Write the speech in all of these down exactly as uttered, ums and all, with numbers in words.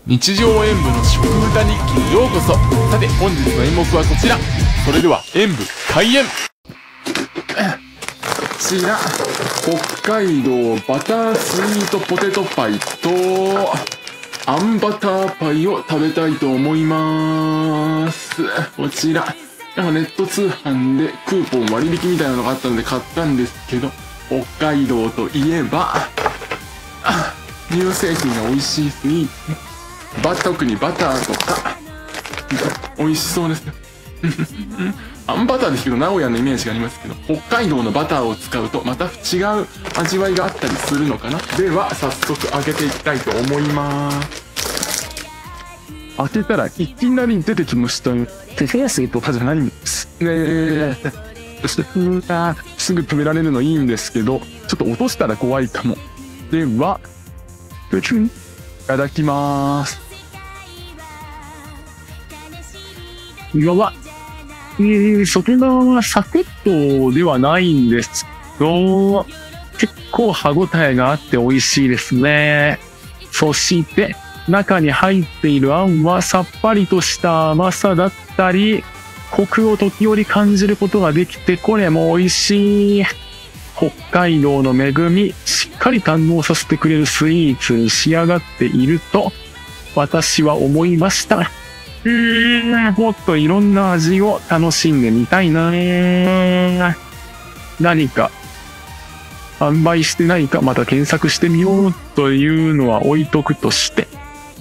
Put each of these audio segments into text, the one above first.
日常演舞の食歌日記にようこそ。さて本日の演目はこちら。それでは演舞開演。こちら北海道バタースイートポテトパイとあんバターパイを食べたいと思います。こちらなんかネット通販でクーポン割引みたいなのがあったので買ったんですけど、北海道といえば乳製品が美味しいスイーツ、バ特にバターとか美味しそうですあんバターですけど名古屋のイメージがありますけど、北海道のバターを使うとまた違う味わいがあったりするのかな。では早速開けていきたいと思います。開けたらいきなり出てきましたよ。手安とかじゃないんですね。すぐ止められるのいいんですけど、ちょっと落としたら怖いかも。では、いただきます。いやわ、えー、そんなサクッとではないんですけど、結構歯ごたえがあって美味しいですね。そして、中に入っているあんはさっぱりとした甘さだったり、コクを時折感じることができて、これも美味しい。北海道の恵み、しっかり堪能させてくれるスイーツに仕上がっていると、私は思いました。うーん、もっといろんな味を楽しんでみたいな。何か、販売してないかまた検索してみようというのは置いとくとして、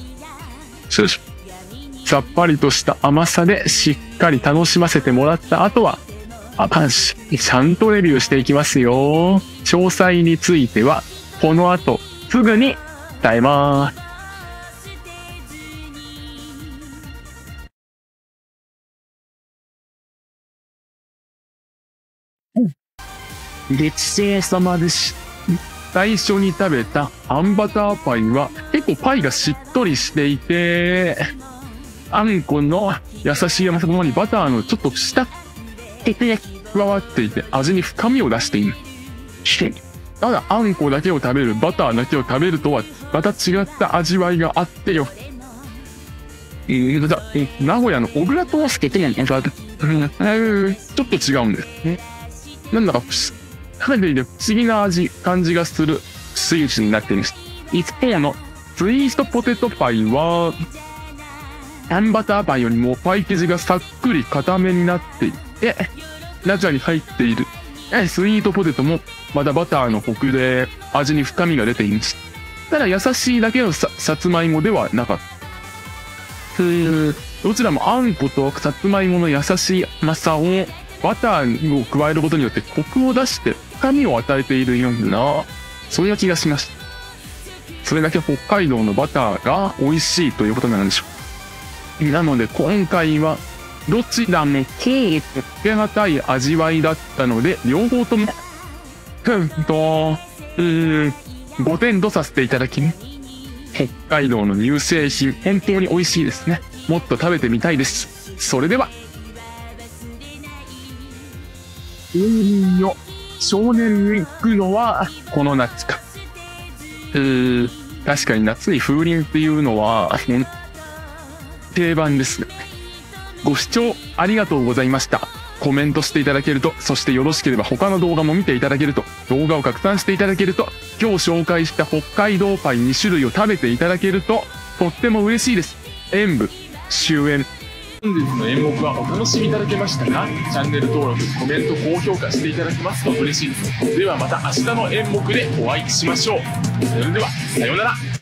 さっぱりとした甘さでしっかり楽しませてもらった後は、あかんし、ちゃんとレビューしていきますよ。詳細については、この後、すぐに伝えます。ごちそうさまでした。最初に食べたあんバターパイは結構パイがしっとりしていて、あんこの優しい甘さのままにバターのちょっとした加わっていて味に深みを出している。ただあんこだけを食べる、バターだけを食べるとはまた違った味わいがあってよ。えー、名古屋の小倉トースケってやん、ちょっと違うんですね。なんだか食べていて不思議な味、感じがするスイーツになっています。一方のスイートポテトパイは、あんバターパイよりもパイ生地がさっくり固めになっていて、中に入っているスイートポテトもまたバターのコクで味に深みが出ています。ただ優しいだけの さ, さつまいもではなかった。どちらもあんことさつまいもの優しい甘さをバターを加えることによってコクを出して深みを与えているような、そういう気がしました。それだけ北海道のバターが美味しいということなんでしょう。なので今回はどちらも手堅い味わいだったので、両方ともうんとうーんごてんとさせていただきます。北海道の乳製品本当に美味しいですね。もっと食べてみたいです。それでは。いよ、少年に行くのはこの夏か。うー確かに夏に風鈴っていうのは定番ですね。ご視聴ありがとうございました。コメントしていただけると、そしてよろしければ他の動画も見ていただけると、動画を拡散していただけると、今日紹介した北海道パイに種類を食べていただけるととっても嬉しいです。演舞終演。本日の演目はお楽しみいただけましたか？チャンネル登録、コメント、高評価していただけますと嬉しいです。ではまた明日の演目でお会いしましょう。それではさようなら。